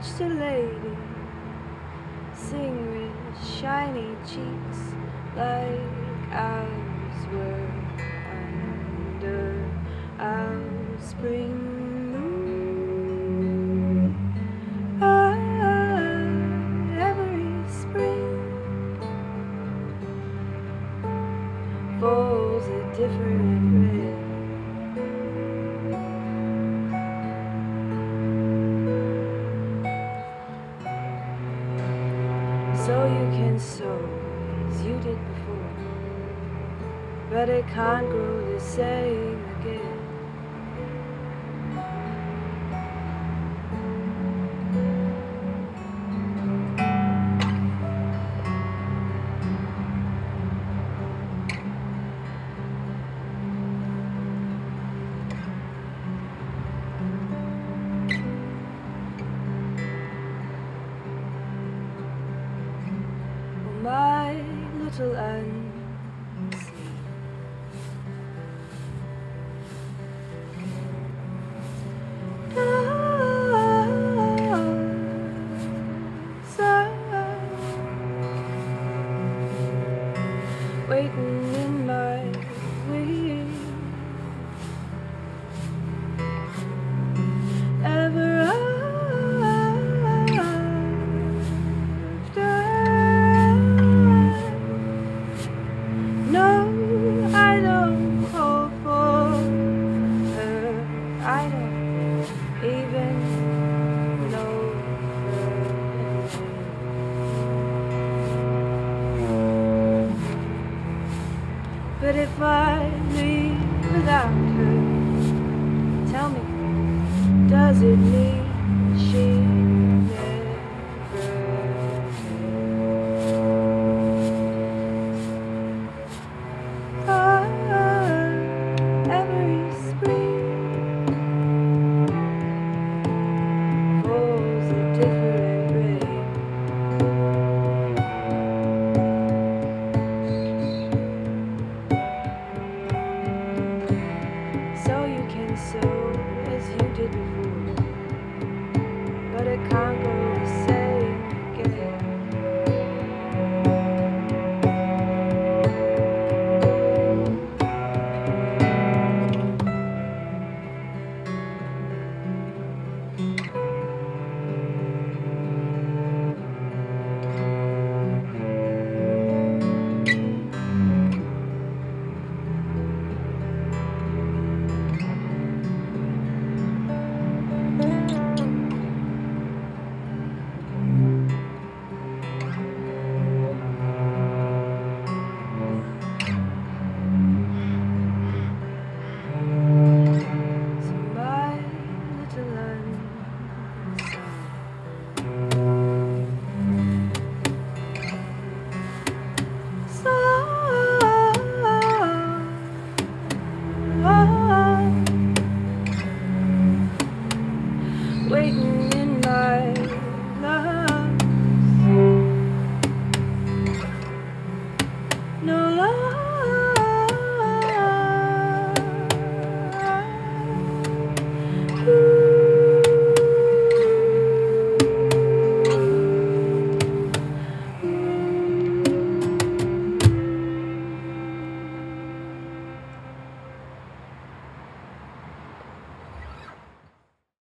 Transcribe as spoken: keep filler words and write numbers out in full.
watched a lady sing with shiny cheeks like ours were under our spring moon. Ah, every spring falls a different red. So you can sow as you did before, but it can't grow the same again. My little Unsung. Waiting in my wings, ever after. No, I don't call for her. I don't even know her. But if I leave without her, tell me, does it mean